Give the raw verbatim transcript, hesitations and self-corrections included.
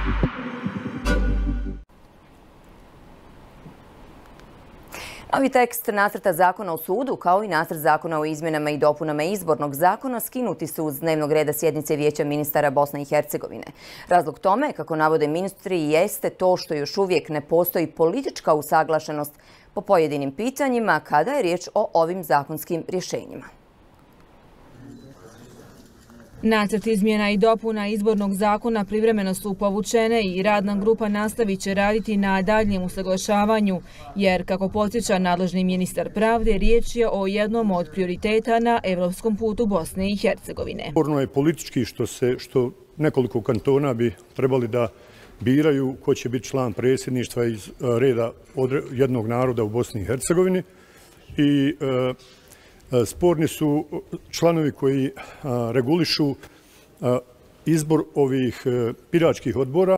Novi tekst nacrta zakona o sudu, kao i nacrt zakona o izmjenama i dopunama izbornog zakona, skinuti su uz dnevnog reda sjednice Vijeća ministara Bosne i Hercegovine. Razlog tome, kako navode ministri, jeste to što još uvijek ne postoji politička usaglašenost po pojedinim pitanjima kada je riječ o ovim zakonskim rješenjima. Nacrt izmjena i dopuna izbornog zakona privremeno su povučene i radna grupa nastavit će raditi na daljnjem usaglašavanju, jer, kako podsjeća nadležni ministar pravde, riječ je o jednom od prioriteta na evropskom putu Bosne i Hercegovine. Sporno je politički što se što nekoliko kantona bi trebali da biraju ko će biti član predsjedništva iz reda jednog naroda u Bosni i Hercegovini i sporni su članovi koji regulišu izbor ovih biračkih odbora.